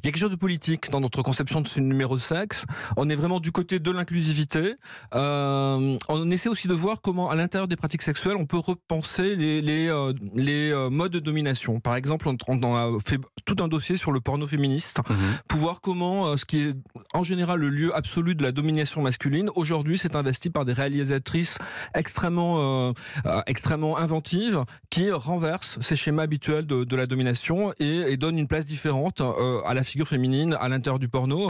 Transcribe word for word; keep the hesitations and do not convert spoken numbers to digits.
Il y a quelque chose de politique dans notre conception de ce numéro sexe. On est vraiment du côté de l'inclusivité. Euh, on essaie aussi de voir comment, à l'intérieur des pratiques sexuelles, on peut repenser les, les, euh, les euh, modes de domination. Par exemple, on, on a fait tout un dossier sur le porno féministe mmh. pour voir comment euh, ce qui est en général le lieu absolu de la domination masculine, aujourd'hui, c'est investi par des réalisatrices extrêmement, euh, euh, extrêmement inventives qui renversent ces schémas habituels de, de la domination et, et donnent une place différente euh, à la figure féminine à l'intérieur du porno.